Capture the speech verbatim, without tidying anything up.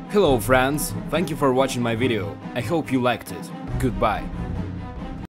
Hello friends, thank you for watching my video. I hope you liked it. Goodbye.